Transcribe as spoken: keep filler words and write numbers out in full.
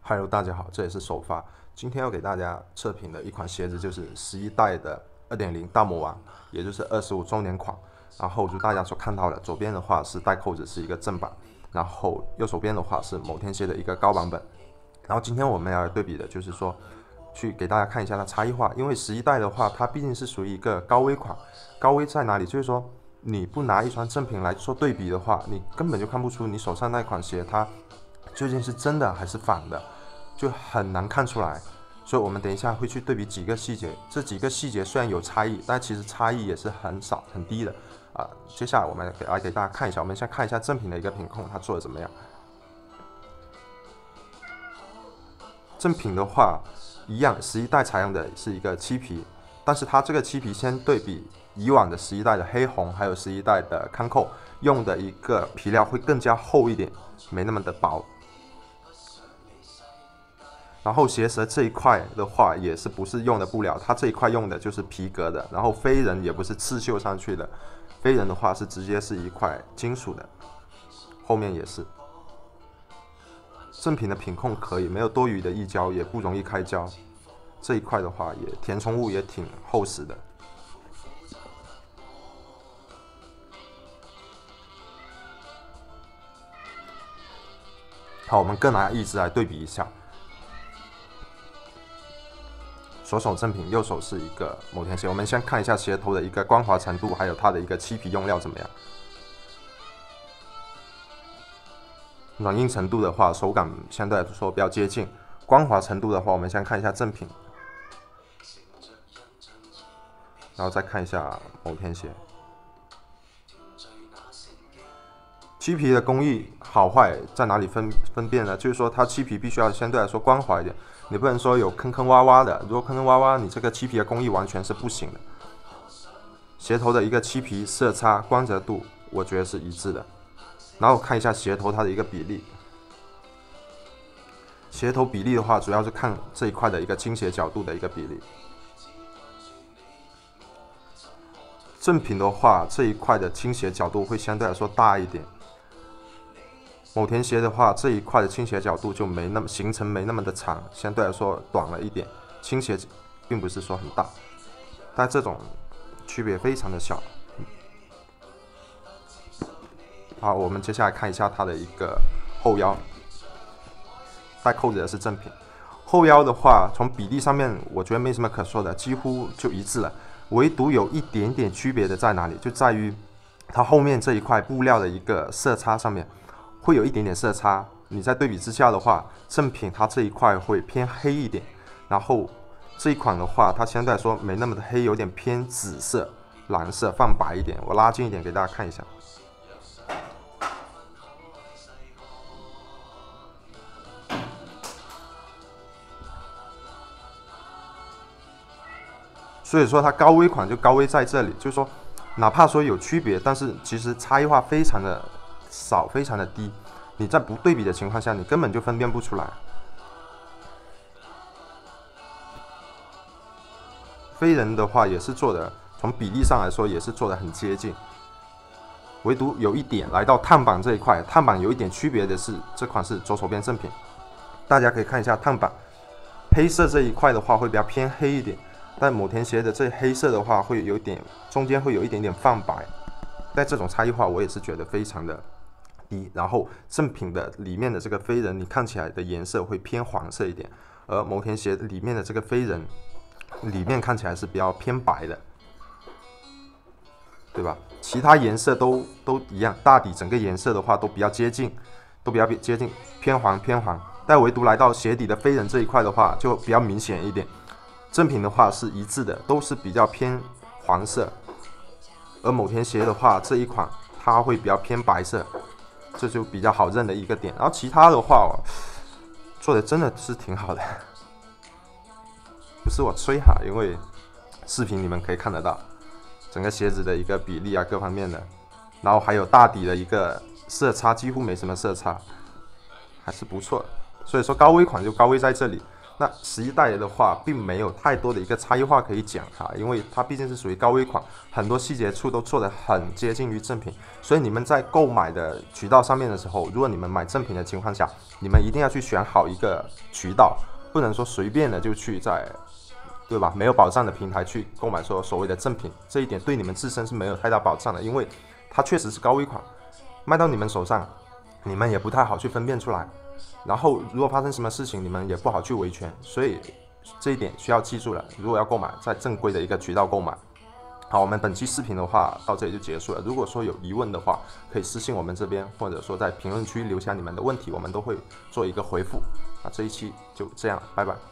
Hello，大家好，这里是首发。今天要给大家测评的一款鞋子就是十一代的 二点零 大魔王，也就是二十五周年款。然后就大家所看到的，左边的话是带扣子，是一个正版，然后右手边的话是某天鞋的一个高版本。然后今天我们要对比的就是说，去给大家看一下它差异化，因为十一代的话，它毕竟是属于一个高危款。高危在哪里？就是说你不拿一双正品来做对比的话，你根本就看不出你手上那款鞋它究竟是真的还是仿的，就很难看出来。所以我们等一下会去对比几个细节，这几个细节虽然有差异，但其实差异也是很少很低的啊。接下来我们给来给大家看一下，我们先看一下正品的一个品控，它做的怎么样。正品的话，一样，十一代采用的是一个漆皮，但是它这个漆皮先对比以往的十一代的黑红，还有十一代的康扣用的一个皮料会更加厚一点，没那么的薄。然后鞋舌这一块的话，也是不是用的布料，它这一块用的就是皮革的。然后飞人也不是刺绣上去的，飞人的话是直接是一块金属的，后面也是。正品的品控可以，没有多余的溢胶，也不容易开胶。这一块的话，也填充物也挺厚实的。好，我们各拿一只来对比一下。左手正品，右手是一个某天鞋。我们先看一下鞋头的一个光滑程度，还有它的一个漆皮用料怎么样。软硬程度的话，手感相对来说比较接近。光滑程度的话，我们先看一下正品，然后再看一下某天鞋。漆皮的工艺好坏在哪里分分辨呢？就是说它漆皮必须要相对来说光滑一点，你不能说有坑坑洼洼的，如果坑坑洼洼，你这个漆皮的工艺完全是不行的。鞋头的一个漆皮色差、光泽度，我觉得是一致的。然后看一下鞋头它的一个比例，鞋头比例的话，主要是看这一块的一个倾斜角度的一个比例。正品的话，这一块的倾斜角度会相对来说大一点。某田鞋的话，这一块的倾斜角度就没那么行程没那么的长，相对来说短了一点，倾斜并不是说很大，但这种区别非常的小。好，我们接下来看一下它的一个后腰，带扣子的是正品。后腰的话，从比例上面我觉得没什么可说的，几乎就一致了。唯独有一点点区别的在哪里，就在于它后面这一块布料的一个色差上面会有一点点色差。你在对比之下的话，正品它这一块会偏黑一点，然后这一款的话，它相对来说没那么的黑，有点偏紫色、蓝色泛白一点。我拉近一点给大家看一下。所以说它高危款就高危在这里，就是说哪怕说有区别，但是其实差异化非常的少，非常的低。你在不对比的情况下，你根本就分辨不出来。飞人的话也是做的，从比例上来说也是做的很接近，唯独有一点来到碳板这一块，碳板有一点区别的是，这款是左手边正品，大家可以看一下碳板，黑色这一块的话会比较偏黑一点。但某田鞋的这黑色的话，会有点中间会有一点点泛白，但这种差异化我也是觉得非常的低。然后正品的里面的这个飞人，你看起来的颜色会偏黄色一点，而某田鞋里面的这个飞人里面看起来是比较偏白的，对吧？其他颜色都都一样，大抵整个颜色的话都比较接近，都比较接近偏黄偏黄，但唯独来到鞋底的飞人这一块的话，就比较明显一点。正品的话是一致的，都是比较偏黄色，而某田鞋的话，这一款它会比较偏白色，这就比较好认的一个点。然后其他的话、哦，做的真的是挺好的，不是我吹哈，因为视频你们可以看得到整个鞋子的一个比例啊，各方面的，然后还有大底的一个色差，几乎没什么色差，还是不错的。所以说高危款就高危在这里。 那十一代的话，并没有太多的一个差异化可以讲哈，因为它毕竟是属于高危款，很多细节处都做得很接近于正品，所以你们在购买的渠道上面的时候，如果你们买正品的情况下，你们一定要去选好一个渠道，不能说随便的就去在，对吧？没有保障的平台去购买说所谓的正品，这一点对你们自身是没有太大保障的，因为它确实是高危款，卖到你们手上，你们也不太好去分辨出来。然后如果发生什么事情，你们也不好去维权，所以这一点需要记住了。如果要购买，在正规的一个渠道购买。好，我们本期视频的话到这里就结束了。如果说有疑问的话，可以私信我们这边，或者说在评论区留下你们的问题，我们都会做一个回复。那这一期就这样，拜拜。